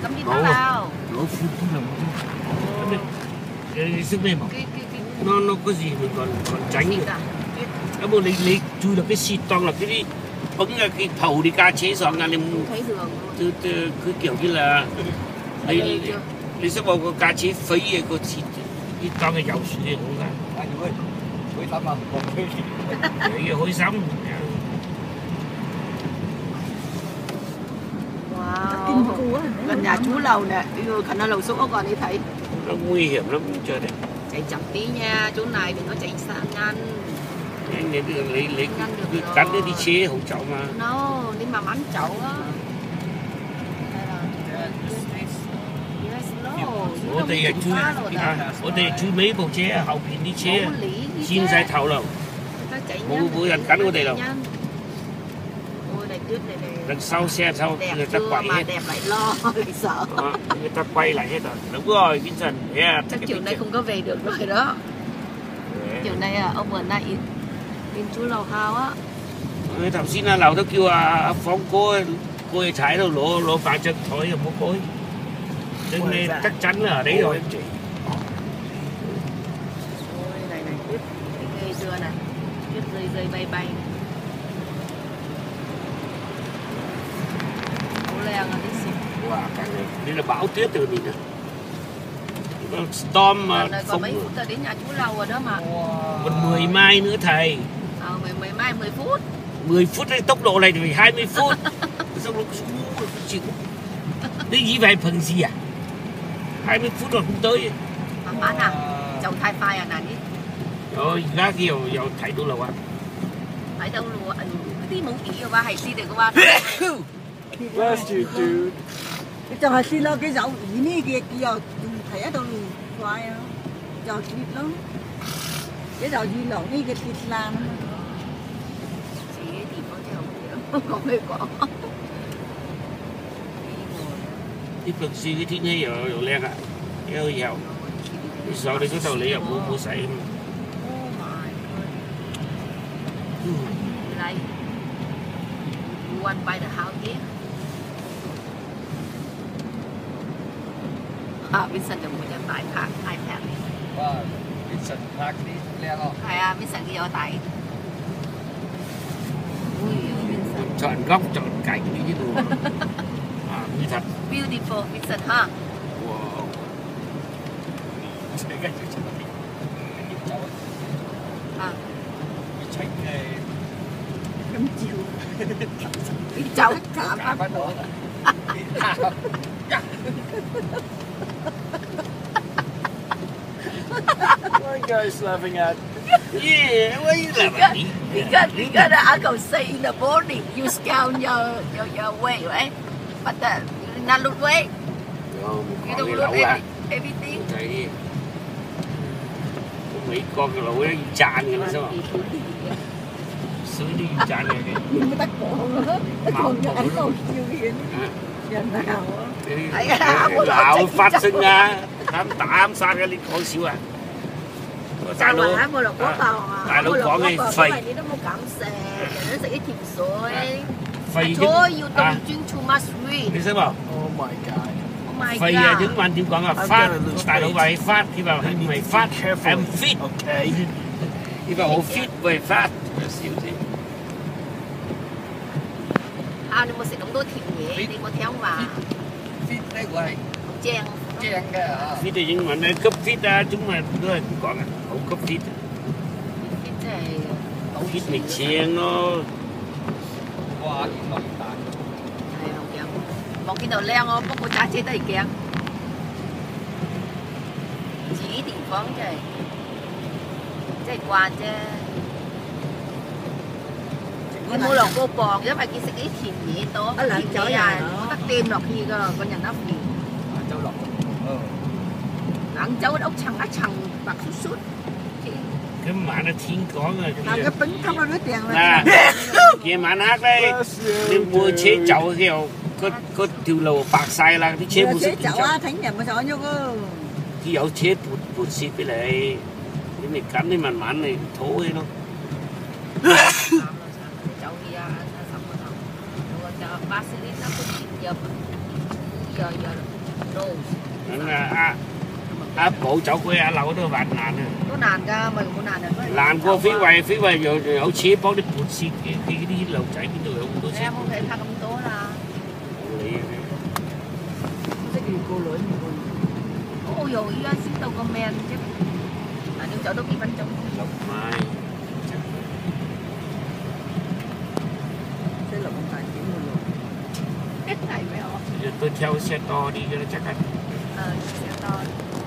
cấm đi tao nào. Nó phun tu là cái sức mềm nó có gì mình còn tránh được. Cái bộ lấy chui được cái xịt toàn là cái đi bấm ra cái thầu đi ca chế xong là cứ kiểu như là lấy sao bao ca chế phấy có xịt cái toàn cái dầu xịt không ra. Anh ơi, hối sắm à? Cái hối sắm. Wow. Gần nhà chú Lầu nè, khả năng Lầu Số còn đi thấy. Nó nguy hiểm lắm chơi đấy. Chạy chậm tí nha, chỗ này đừng có chạy xa nhanh. Anh lấy cứ cắn đi chế hậu chậu mà. No, đi mà bắn chậu á. Ở đây chú mấy bộ chế hậu pin đi chế xin giải thầu đâu. Bố ăn cắn ở đây đâu. Đằng sau xe sau người ta quay hết. Đẹp lại lo, lại sợ. Người ta quay lại hết rồi. Đúng rồi, Vincent. Chắc chiều nay không có về được rồi đó. Chiều nay ông vừa nay bên chú Lầu Hao á. Thằng xin là Lầu nó kêu phóng cô ấy trái đâu lỗ phá chân thôi rồi cô ấy. Nên chắc chắn là ở đấy rồi. Này tuyết ghê chưa này. Tuyết rơi bay. Đây là bão tuyết từ mình nè. Storm mà còn mấy phút là đến nhà chú Lầu rồi đó mà. Còn 10 mai nữa thầy. 10 mai 10 phút. 10 phút đấy, tốc độ này thì phải 20 phút. Xong nó chịu. Đấy gì vậy phần gì à? 20 phút rồi không tới. Mà bán à? Chồng thay phai à nè. Rồi, ra kiểu giờ thấy đâu là quá. Thấy đâu là tí mũ kỹ rồi ba hay xin được có ba. Bless you, dude. Cái trò xin lo cái dạo ý ní kia giờ thấy ở đâu xoay á, trò thịt lắm. Cái dạo gì lẩu ní cái thịt làm. Chị thì có theo không hề có. Cái phần gì cái thứ này ở lên ạ. Cái hơi giàu. Sau đây có tàu lấy ở mua sấy. Like one by the house here. Vincent được một cái iPad này. Wow, Vincent Park đi leo rồi. Hay Vincent ghi ở tại. Ui, Vincent. Chọn góc, chọn cảnh như thế đồ. Như thật. Beautiful Vincent ha. Wow. Cái cháu. Tránh Cắm chiều. Cái cháu cả bắt đầu. What are you guys laughing at? Yeah, what are you laughing at? Because Uncle say in the morning you scout your way, right? But you not look way. No, You don't look everything. Thấy mấy con cái lỗ ấy tràn người nó sao? Sứ đi tràn người cái. Nhưng mà tắt cổ nữa. Còn cái ảnh còn chiều hiện. Gần nào á. Lão phát sinh ra. Tám sao cái đi con xíu à. Tại lúc có cái phẩy. Nó một cảm xệ, nó sẽ cái thịt rồi. Phẩy chứ. Thôi, you don't drink too much sweet. Thế sao bảo? Oh my god. Phẩy những bạn tiếng còn là phát. Tại đâu vậy phát khi vào mày phát em fit. Okay. Khi vào fit về phát. Nhưng mà sẽ có đôi thịt nhẹ đi có theo mà. Fit đấy của anh. Chèn cái à. Fit thì nhưng mà cấp fit ra chúng mà đưa cũng còn không cấp fit. Fit mình chèn nó. Wow, cái nồi tảng. Một cái đầu leo không có giá chế đầy kẹo. Chỉ định phóng trời. Chạy qua chứ. Cái mua lọc cô bò chứ phải cái thịt nhẹ tốt. Thịt nhẹ à, nó tắt tim lọc khi cơ con nhà nó phì. Châu lọc. Ăn cháu ốc chẳng bạc sút. Cái mà nó thiên có rồi. Làm cái bánh không nó tiền là. Kia mà hát đây. Nhưng mua chế chậu kiểu có tiêu lầu bạc sai là cái chế mua chế chậu á thánh nhà mà chậu nhau cơ. Khi áo chế bụt xịt với lại cái này cắn cái mặn này thố ấy nó. Chậu thì xong rồi. Rồi cho bác sĩ nó cũng giờ No. Nên là bộ cháu quê lâu đó bạn nàn nữa. Có nàn ra mà có nàn nữa. Làm qua phía ngoài rồi ở chế bó đi bụt xịt khi đi lầu chạy cái đường ông có xịt. Em không thể thằng ông tố là. Cái gì cô lớn như cô. Ôi dồi ôi, xin tao comment chứ. Nếu chỗ đâu bị bắn trống. Lộc Mai. Thế là không phải chỉ một lần. Hết này phải không? Giờ tôi theo xe to đi cho nó chắc ăn. Xe to.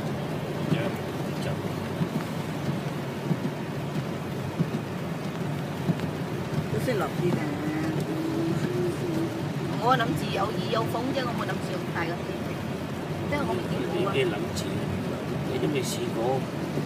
Tôi sẽ lọc đi nè. Mua 5 triệu gì vô phóng chứ không mua 5 triệu tài gần đi. Thế không bị tiền mua. Cái 5 triệu. Để cho mình xì cô.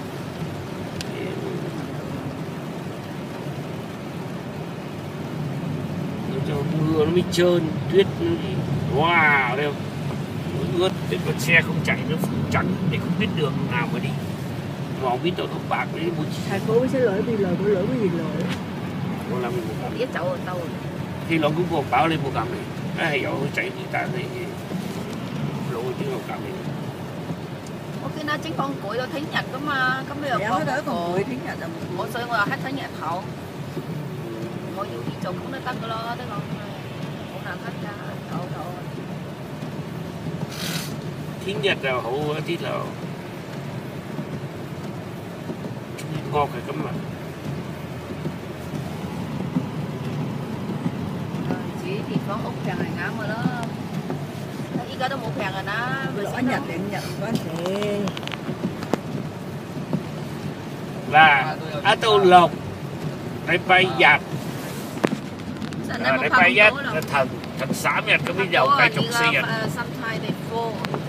Cho mưa nó mới trơn, tuyết nó thì wow đâu. Ướt, cái con xe không chạy nó phủ trắng để không biết đường nào mà đi. Mà không biết tàu thông bạc đấy bụi. Thầy cô sẽ lỗi vì lỗi, cô lỗi cái gì lỗi? Cô làm mình một Biết cháu tao. thì nó cũng có báo lên một cảm này. Ai hiểu chạy thì ta này lỗi chứ không cảm này. Cái nó chính con củi đâu thấy nhặt đó mà. Có bây giờ có tới con củi thấy nhặt. Ủa sao mà hết thấy nhặt hậu. Mỗi dù đi chồng cũng nó tăng lo đó con. Cũng nào hết ra hậu. Thiên nhật là hậu thì là ngon cái cấm mặt. Chỉ thì có hút phèn này ngắm rồi đó. Ý có đó một phèn rồi đó. Lỡ nhặt đến nhặt có thể. Là tôi lộc để bay giặt. Để bay giặt thật 3 mét có biết dầu cái chục xe. Sometimes they fall.